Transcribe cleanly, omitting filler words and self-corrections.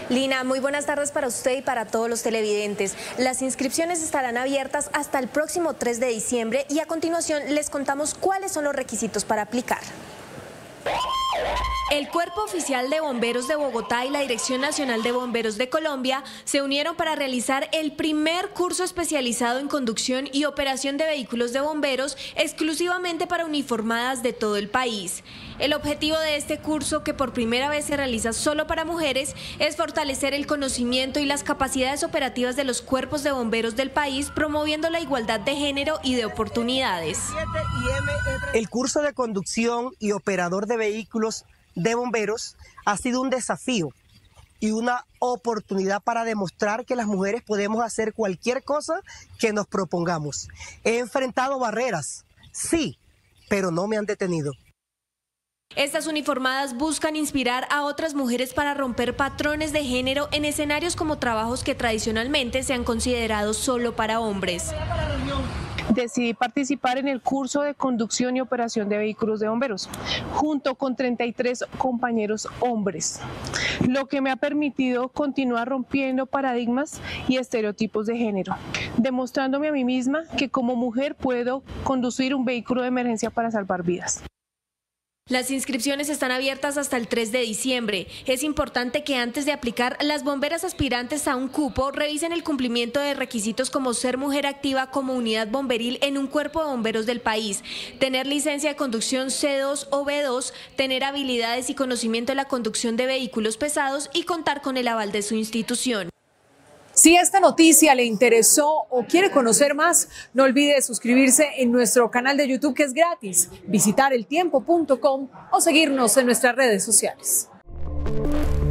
Lina, muy buenas tardes para usted y para todos los televidentes. Las inscripciones estarán abiertas hasta el próximo 3 de diciembre y a continuación les contamos cuáles son los requisitos para aplicar. El Cuerpo Oficial de Bomberos de Bogotá y la Dirección Nacional de Bomberos de Colombia se unieron para realizar el primer curso especializado en conducción y operación de vehículos de bomberos exclusivamente para uniformadas de todo el país. El objetivo de este curso, que por primera vez se realiza solo para mujeres, es fortalecer el conocimiento y las capacidades operativas de los cuerpos de bomberos del país, promoviendo la igualdad de género y de oportunidades. El curso de conducción y operador de vehículos de bomberos ha sido un desafío y una oportunidad para demostrar que las mujeres podemos hacer cualquier cosa que nos propongamos. He enfrentado barreras, sí, pero no me han detenido. Estas uniformadas buscan inspirar a otras mujeres para romper patrones de género en escenarios como trabajos que tradicionalmente se han considerado solo para hombres. Decidí participar en el curso de conducción y operación de vehículos de bomberos, junto con 33 compañeros hombres, lo que me ha permitido continuar rompiendo paradigmas y estereotipos de género, demostrándome a mí misma que como mujer puedo conducir un vehículo de emergencia para salvar vidas. Las inscripciones están abiertas hasta el 3 de diciembre. Es importante que antes de aplicar, las bomberas aspirantes a un cupo revisen el cumplimiento de requisitos como ser mujer activa como unidad bomberil en un cuerpo de bomberos del país, tener licencia de conducción C2 o B2, tener habilidades y conocimiento de la conducción de vehículos pesados y contar con el aval de su institución. Si esta noticia le interesó o quiere conocer más, no olvide suscribirse en nuestro canal de YouTube, que es gratis, visitar eltiempo.com o seguirnos en nuestras redes sociales.